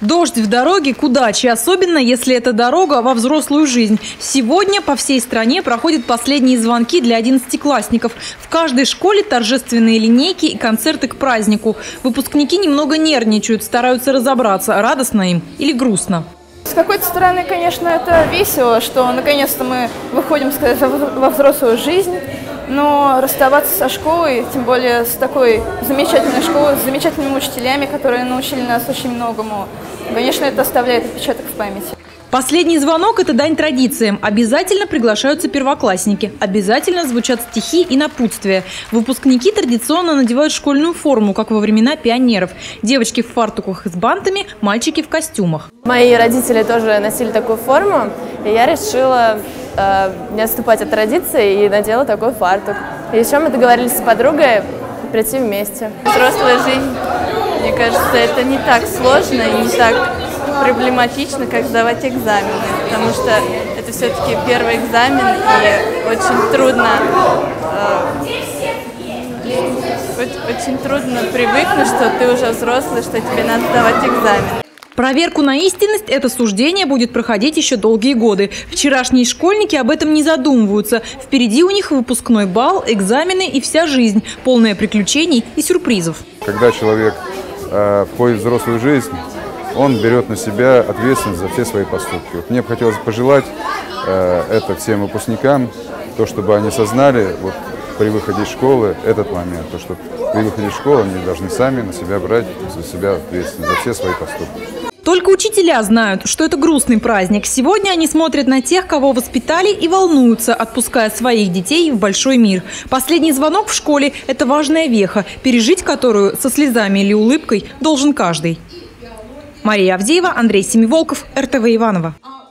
Дождь в дороге к удаче, особенно если это дорога во взрослую жизнь. Сегодня по всей стране проходят последние звонки для 11-классников. В каждой школе торжественные линейки и концерты к празднику. Выпускники немного нервничают, стараются разобраться, радостно им или грустно. С какой-то стороны, конечно, это весело, что наконец-то мы выходим, сказать, во взрослую жизнь. Но расставаться со школой, тем более с такой замечательной школой, с замечательными учителями, которые научили нас очень многому, конечно, это оставляет отпечаток в памяти. Последний звонок – это дань традициям. Обязательно приглашаются первоклассники. Обязательно звучат стихи и напутствия. Выпускники традиционно надевают школьную форму, как во времена пионеров. Девочки в фартуках с бантами, мальчики в костюмах. Мои родители тоже носили такую форму, и я решила не отступать от традиции и надела такой фартук. И еще мы договорились с подругой прийти вместе. Взрослая жизнь, мне кажется, это не так сложно и не так проблематично, как сдавать экзамены, потому что это все-таки первый экзамен, и очень трудно привыкнуть, что ты уже взрослый, что тебе надо сдавать экзамен. Проверку на истинность это суждение будет проходить еще долгие годы. Вчерашние школьники об этом не задумываются. Впереди у них выпускной бал, экзамены и вся жизнь, полная приключений и сюрпризов. Когда человек входит в взрослую жизнь, он берет на себя ответственность за все свои поступки. Вот мне бы хотелось пожелать это всем выпускникам, то, чтобы они осознали при выходе из школы этот момент, то, что при выходе из школы они должны сами на себя брать за себя ответственность, за все свои поступки. Только учителя знают, что это грустный праздник. Сегодня они смотрят на тех, кого воспитали, и волнуются, отпуская своих детей в большой мир. Последний звонок в школе – это важная веха, пережить которую со слезами или улыбкой должен каждый. Мария Авдеева, Андрей Семиволков, РТВ Иваново.